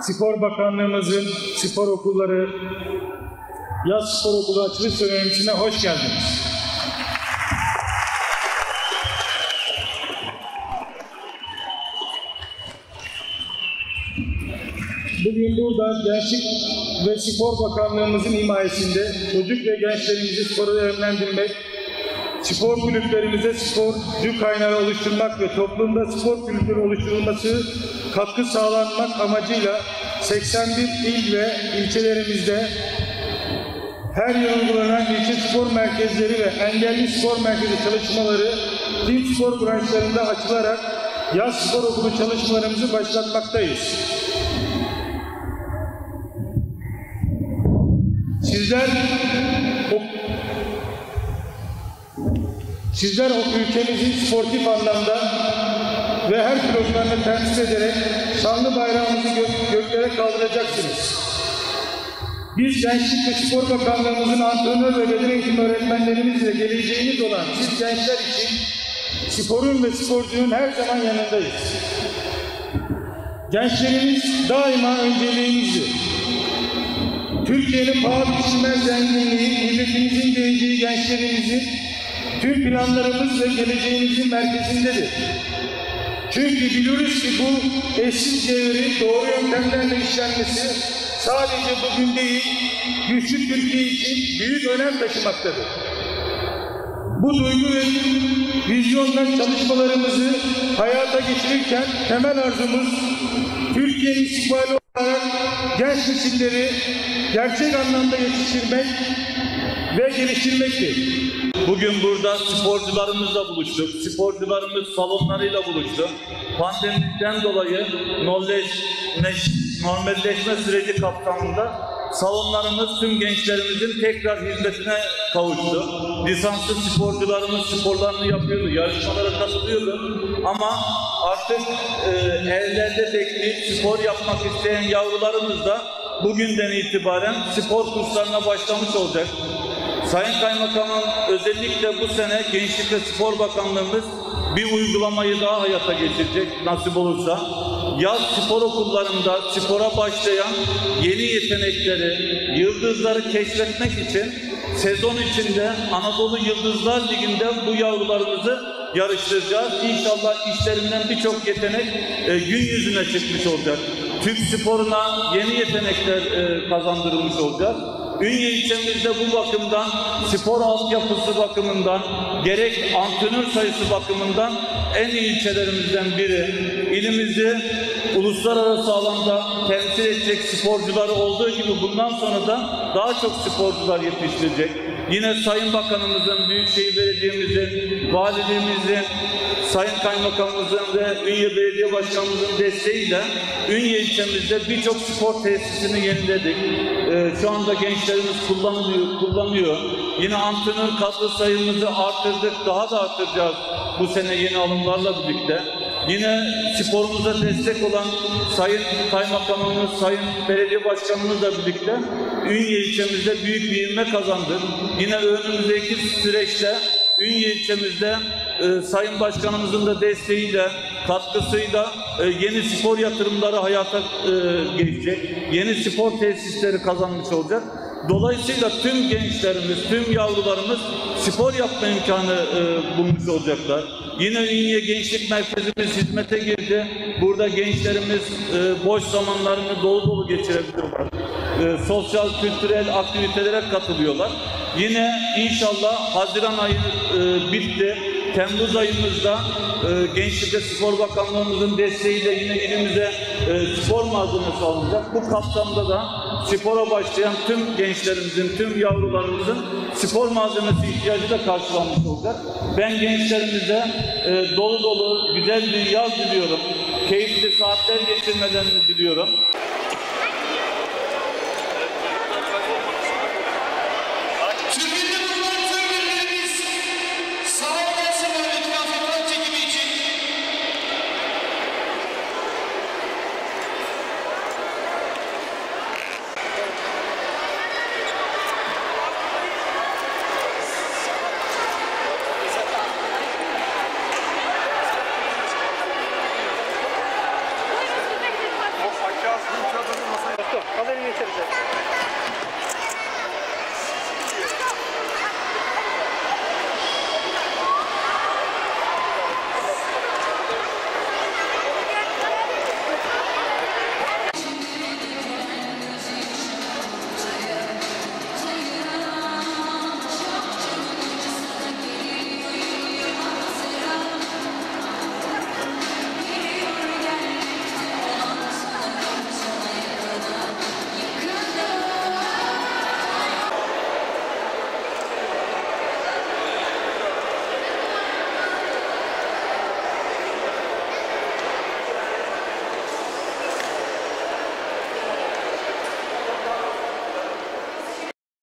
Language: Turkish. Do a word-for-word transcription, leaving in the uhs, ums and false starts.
Spor Bakanlığımızın spor okulları, yaz spor okulu açılış dönemisine hoş geldiniz. Bugün burada Gençlik ve Spor Bakanlığımızın himayesinde çocuk ve gençlerimizi spora yönlendirmek, spor kulüplerimize sporcu kaynağı oluşturmak ve toplumda spor kültürü oluşturulması katkı sağlanmak amacıyla seksen bir il ve ilçelerimizde her yıl uygulanan ilçe spor merkezleri ve engelli spor merkezi çalışmaları tüm spor branşlarında açılarak yaz spor okulu çalışmalarımızı başlatmaktayız. Sizler Sizler o ülkemizi sportif anlamda ve her programda temsil ederek şanlı bayrağımızı gök, göklere kaldıracaksınız. Biz Gençlik ve Spor Bakanlığımızın antrenör ve beden eğitimi öğretmenlerimizle geleceğiniz olan siz gençler için sporun ve sporcunun her zaman yanındayız. Gençlerimiz daima önceliğimizdir. Türkiye'nin paha biçilmez zenginliği, milletimizin geleceği gençlerimizin tüm planlarımız ve geleceğimizin merkezindedir. Çünkü biliyoruz ki bu eşsiz devrin doğru yöntemlerle işlenmesi sadece bugün değil, güçlü Türkiye için büyük önem taşımaktadır. Bu duygu ve vizyonla çalışmalarımızı hayata geçirirken temel arzumuz Türkiye'nin istikbali olarak genç nesilleri gerçek anlamda yetiştirmek ve geliştirmektir. Bugün burada sporcularımızla buluştuk. Sporcularımız salonlarıyla buluştu. Pandemiden dolayı normalleşme süreci kapsamında salonlarımız tüm gençlerimizin tekrar hizmetine kavuştu. Lisanslı sporcularımız sporlarını yapıyordu, yarışmalara katılıyordu. Ama artık e, evlerde bekleyip spor yapmak isteyen yavrularımız da bugünden itibaren spor kurslarına başlamış olacak. Sayın Kaymakamım, özellikle bu sene Gençlik ve Spor Bakanlığımız bir uygulamayı daha hayata geçirecek nasip olursa. Yaz spor okullarında spora başlayan yeni yetenekleri, yıldızları keşfetmek için sezon içinde Anadolu Yıldızlar Ligi'nde bu yavrularımızı yarıştıracağız. İnşallah işlerinden birçok yetenek e, gün yüzüne çıkmış olacak. Türk sporuna yeni yetenekler e, kazandırılmış olacak. Ünye ilçemizde bu bakımdan, spor altyapısı bakımından, gerek antrenör sayısı bakımından en iyi ilçelerimizden biri. İlimizi uluslararası alanda temsil edecek sporcuları olduğu gibi bundan sonra da daha çok sporcular yetiştirecek. Yine Sayın Bakanımızın, Büyükşehir Belediye'mizin, Valiliğimizin, Sayın Kaymakamımızın ve Ünye Belediye Başkanımızın desteğiyle Ünye ilçemizde birçok spor tesisini yeniledik. Ee, şu anda gençlerimiz kullanılıyor, kullanıyor. Yine antrenör kadro sayımızı arttırdık, daha da arttıracağız bu sene yeni alımlarla birlikte. Yine sporumuza destek olan Sayın Kaymakamımız, Sayın Belediye Başkanımızla birlikte Ünye ilçemizde büyük bir ivme kazandık. Yine önümüzdeki süreçte Ünye ilçemizde e, Sayın Başkanımızın da desteğiyle, katkısıyla e, yeni spor yatırımları hayata e, geçecek. Yeni spor tesisleri kazanmış olacak. Dolayısıyla tüm gençlerimiz, tüm yavrularımız spor yapma imkanı e, bulmuş olacaklar. Yine Ünye Gençlik Merkezimiz hizmete girdi. Burada gençlerimiz e, boş zamanlarını dolu dolu geçirebiliyorlar. E, sosyal, kültürel aktivitelere katılıyorlar. Yine inşallah Haziran ayı e, bitti. Temmuz ayımızda e, Gençlik ve Spor Bakanlığımızın desteğiyle yine ilimize e, spor malzemesi alınacak. Bu kapsamda da spora başlayan tüm gençlerimizin, tüm yavrularımızın spor malzemesi ihtiyacı da karşılanmış olacak. Ben gençlerimize e, dolu dolu güzel bir yaz diliyorum. Keyifli saatler geçirmelerini diliyorum.